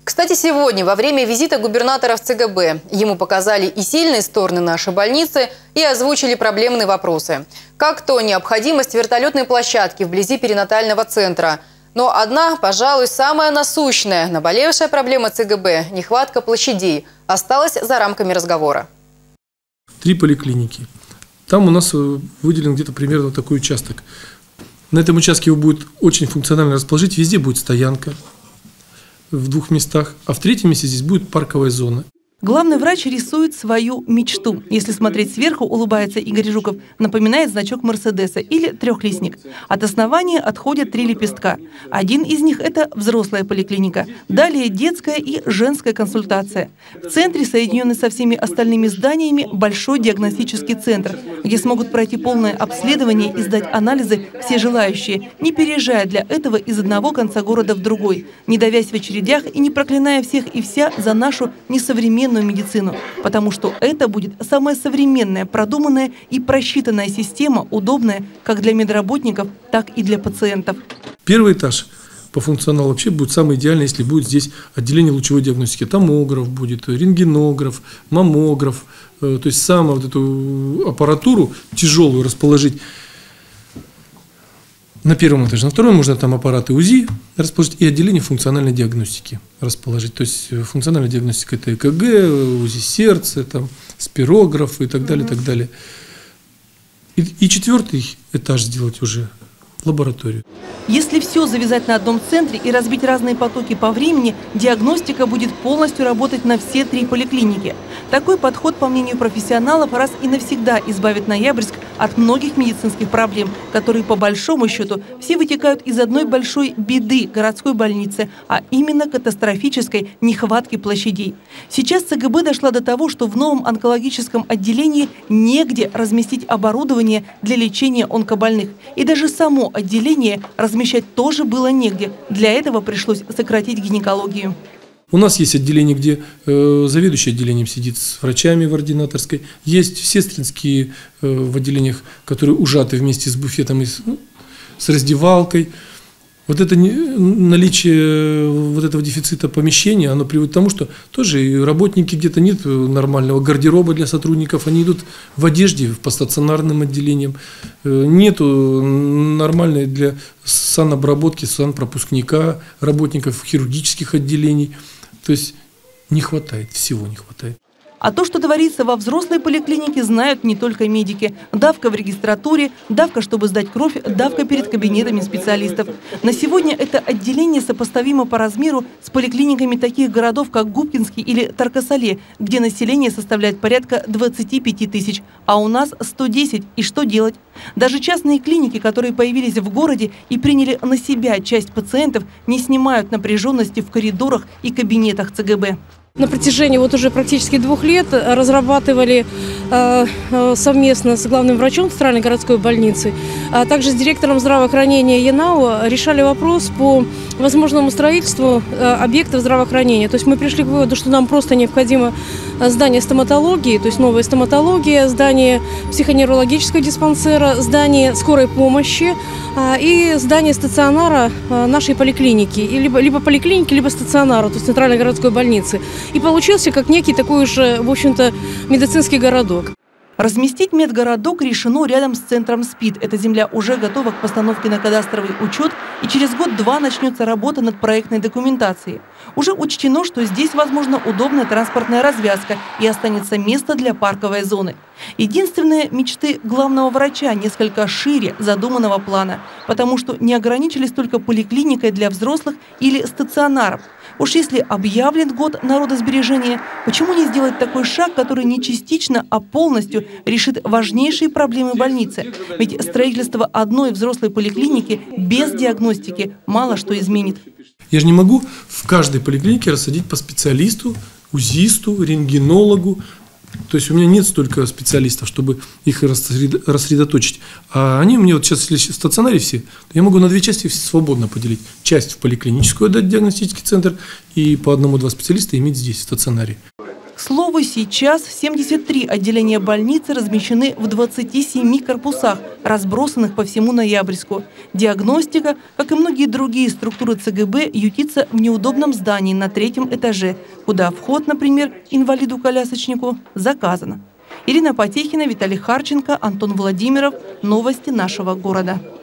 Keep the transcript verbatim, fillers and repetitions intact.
Кстати, сегодня во время визита губернатора в ЦГБ ему показали и сильные стороны нашей больницы, и озвучили проблемные вопросы. Как то необходимость вертолетной площадки вблизи перинатального центра. Но одна, пожалуй, самая насущная, наболевшая проблема ЦГБ – нехватка площадей – осталась за рамками разговора. Три поликлиники. Там у нас выделен где-то примерно такой участок. На этом участке его будет очень функционально расположить. Везде будет стоянка в двух местах, а в третьем месте здесь будет парковая зона. Главный врач рисует свою мечту. Если смотреть сверху, улыбается Игорь Жуков, напоминает значок Мерседеса или трехлистник. От основания отходят три лепестка. Один из них – это взрослая поликлиника. Далее детская и женская консультация. В центре, соединенный со всеми остальными зданиями, большой диагностический центр, где смогут пройти полное обследование и сдать анализы все желающие, не переезжая для этого из одного конца города в другой, не давясь в очередях и не проклиная всех и вся за нашу несовременную медицину, потому что это будет самая современная, продуманная и просчитанная система, удобная как для медработников, так и для пациентов. Первый этаж по функционалу вообще будет самый идеальный, если будет здесь отделение лучевой диагностики. Томограф будет, рентгенограф, маммограф, то есть самую вот эту аппаратуру тяжелую расположить на первом этаже. На втором можно там аппараты УЗИ расположить и отделение функциональной диагностики расположить. То есть функциональная диагностика – это ЭКГ, УЗИ сердца, там, спирограф и так далее, и так далее. И, и четвертый этаж сделать уже лабораторию. Если все завязать на одном центре и разбить разные потоки по времени, диагностика будет полностью работать на все три поликлиники. Такой подход, по мнению профессионалов, раз и навсегда избавит Ноябрьск от многих медицинских проблем, которые, по большому счету, все вытекают из одной большой беды городской больницы, а именно катастрофической нехватки площадей. Сейчас ЦГБ дошла до того, что в новом онкологическом отделении негде разместить оборудование для лечения онкобольных. И даже само отделение размещать тоже было негде. Для этого пришлось сократить гинекологию. У нас есть отделение, где э, заведующий отделением сидит с врачами в ординаторской. Есть сестринские э, в отделениях, которые ужаты вместе с буфетом и с, ну, с раздевалкой. Вот это не, наличие вот этого дефицита помещения, оно приводит к тому, что тоже и работники где-то нет нормального гардероба для сотрудников, они идут в одежде по стационарным отделениям, нету нормальной для санобработки, санпропускника, работников хирургических отделений. То есть не хватает, всего не хватает. А то, что творится во взрослой поликлинике, знают не только медики. Давка в регистратуре, давка, чтобы сдать кровь, давка перед кабинетами специалистов. На сегодня это отделение сопоставимо по размеру с поликлиниками таких городов, как Губкинский или Тарко-Сале, где население составляет порядка двадцати пяти тысяч, а у нас сто десять. И что делать? Даже частные клиники, которые появились в городе и приняли на себя часть пациентов, не снимают напряженности в коридорах и кабинетах ЦГБ. На протяжении вот уже практически двух лет разрабатывали э, совместно с главным врачом Центральной городской больницы, а также с директором здравоохранения ЯНАО решали вопрос по возможному строительству э, объектов здравоохранения. То есть мы пришли к выводу, что нам просто необходимо здание стоматологии, то есть новая стоматология, здание психоневрологического диспансера, здание скорой помощи э, и здание стационара э, нашей поликлиники, либо, либо поликлиники, либо стационара, то есть Центральной городской больницы. И получился как некий такой уже, в общем-то, медицинский городок. Разместить медгородок решено рядом с центром СПИД. Эта земля уже готова к постановке на кадастровый учет, и через год-два начнется работа над проектной документацией. Уже учтено, что здесь возможна удобная транспортная развязка и останется место для парковой зоны. Единственные мечты главного врача несколько шире задуманного плана, потому что не ограничились только поликлиникой для взрослых или стационаром. Уж если объявлен год народосбережения, почему не сделать такой шаг, который не частично, а полностью решит важнейшие проблемы больницы? Ведь строительство одной взрослой поликлиники без диагностики мало что изменит. Я же не могу в каждой поликлинике рассадить по специалисту, УЗИсту, рентгенологу. То есть у меня нет столько специалистов, чтобы их рассредоточить. А они у меня вот сейчас, если в стационаре все, я могу на две части свободно поделить. Часть в поликлиническую отдать диагностический центр и по одному-два специалиста иметь здесь, в стационаре. К слову, сейчас семьдесят три отделения больницы размещены в двадцати семи корпусах, разбросанных по всему Ноябрьску. Диагностика, как и многие другие структуры ЦГБ, ютится в неудобном здании на третьем этаже, куда вход, например, инвалиду-колясочнику заказан. Ирина Потехина, Виталий Харченко, Антон Владимиров. Новости нашего города.